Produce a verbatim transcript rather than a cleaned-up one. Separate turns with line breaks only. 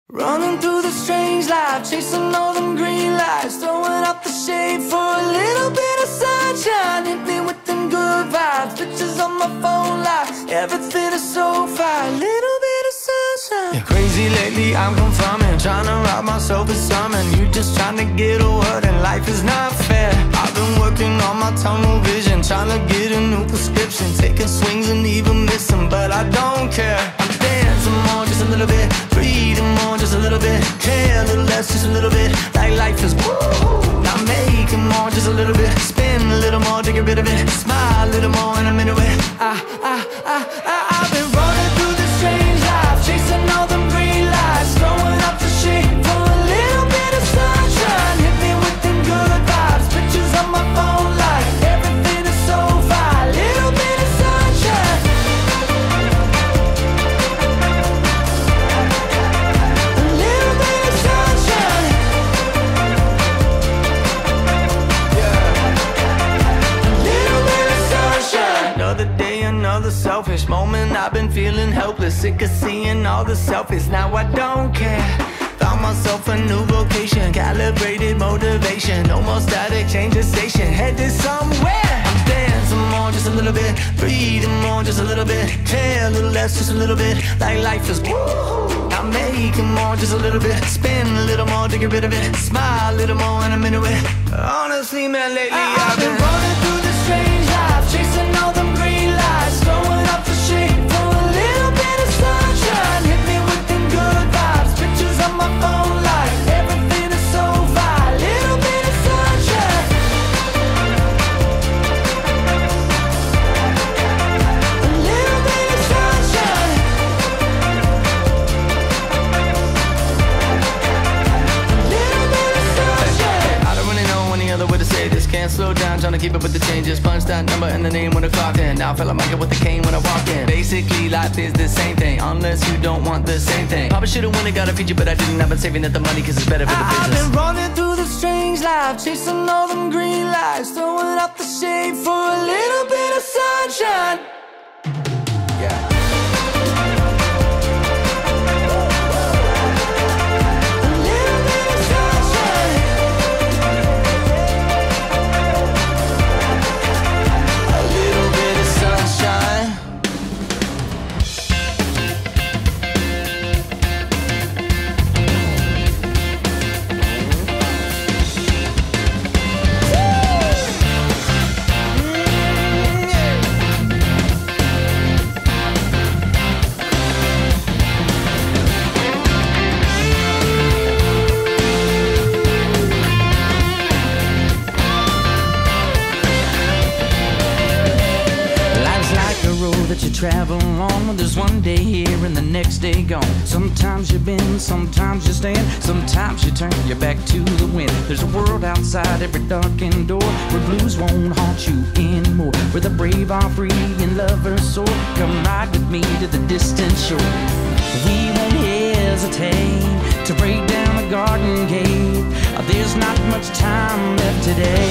Running through the strange life, chasing all them green lights, throwing up the shade for a little bit of sunshine. Hit me with them good vibes, pictures on my phone life, everything is so fine, little bit of sunshine. You're crazy lately, I'm confirming, trying to rob myself of something. You just trying to get a word and life is not fair. I've been working on my tunnel vision, trying to get a new prescription, taking swings and even missing, but I don't care. I'm dancing more, just a little bit, breathing more, just a little bit, care a little less, just a little bit, like life is woo. Not making more, just a little bit, spin a little more to get rid of it, smile a little more and I'm into it. I, I, I, I, I've been running through this strange life, chasing all them green lights, throwing up the shade for a little bit of sunshine. Hit me with them good vibes, pictures on my phone like everything is so fine, little bit of sunshine. Another day, another selfish moment. I've been feeling helpless, sick of seeing all the selfies. Now I don't care. Found myself a new vocation, calibrated motivation. No more static, change the station, headed somewhere. I'm dancing more, just a little bit, breathing more, just a little bit, care a little less, just a little bit, like life is woo. I'm making more, just a little bit, spin a little more to get rid of it, smile a little more and I'm into it. Honestly, man, lately I, I've been running through this strange life, chasing all them green lights, throwing up the shade for a little bit of sunshine. Hit me with them good vibes, pictures on my phone like everything is so fine, little bit of sunshine. A little bit of sunshine. A little bit of sunshine. I don't really know any other way to say this. Can't slow down, trying to keep up with the changes. Punch that number and the name when I clocked in. Now I feel like Michael with the cane when I walk in. Basically, life is the same thing, unless you don't want the same thing. Probably should've won it, got a feature, but I didn't. I've been saving up the money cause it's better for the business. I've been running through the strange life, chasing all them green lights, throwing up the shade for a little bit of sunshine. Yeah. That you travel on, there's one day here and the next day gone. Sometimes you bend, sometimes you stand, sometimes you turn your back to the wind. There's a world outside every darkened door, where blues won't haunt you anymore, where the brave are free and lovers soar. Come ride with me to the distant shore. We won't hesitate to break down the garden gate. There's not much time left today.